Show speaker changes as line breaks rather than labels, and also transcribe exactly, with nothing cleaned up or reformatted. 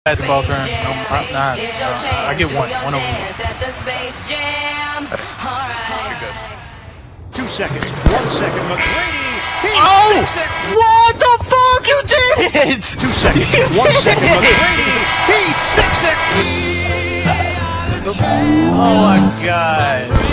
Basketball turn. No, I'm not. Uh, I get one. One over.
Very good. Two seconds. One second. McGrady. He
oh!
sticks it.
What the fuck you did?
Two seconds.
You
one
did.
second. McGrady. He sticks it.
Oh my god.